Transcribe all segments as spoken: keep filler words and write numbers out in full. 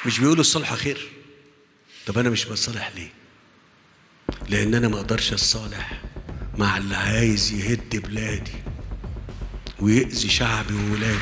مش بيقولوا الصلح خير؟ طب انا مش بصالح ليه؟ لان انا ما اقدرش اتصالح مع اللي عايز يهد بلادي ويأذي شعبي وولادي.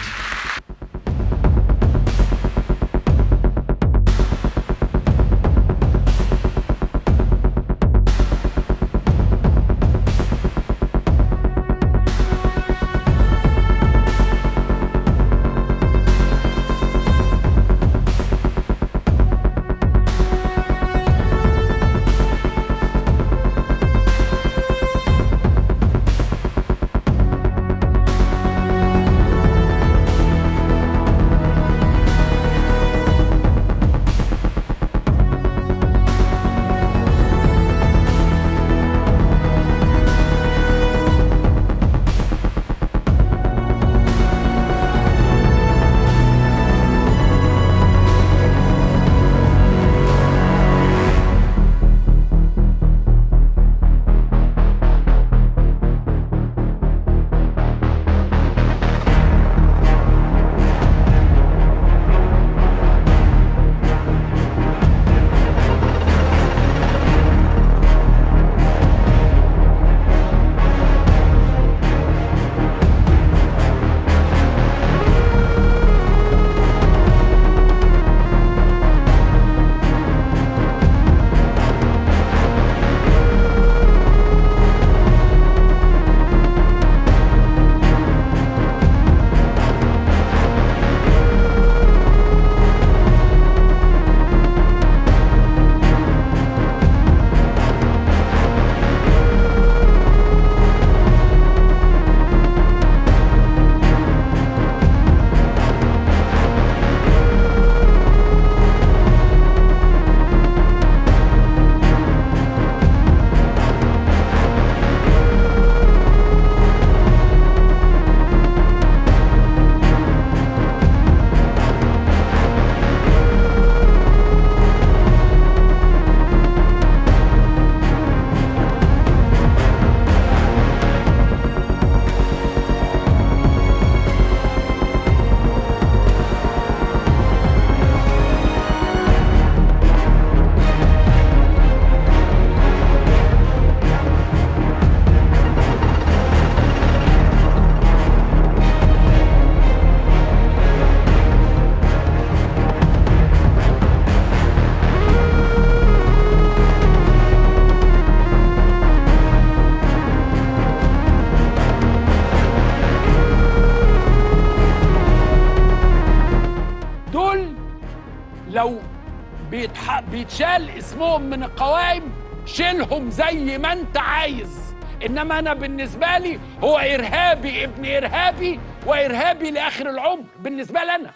لو بيتح... بيتشال اسمهم من القوائم شيلهم زي ما انت عايز، انما انا بالنسبه لي هو ارهابي ابن ارهابي وارهابي لاخر العمر بالنسبه لي انا.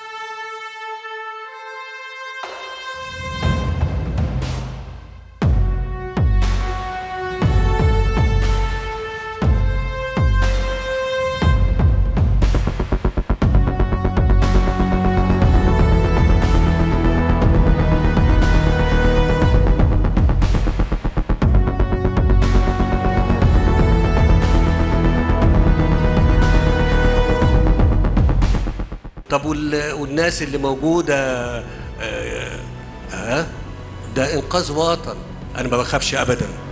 طب والناس اللي موجودة آه, آه ده إنقاذ وطن، أنا ما بخافش أبدا.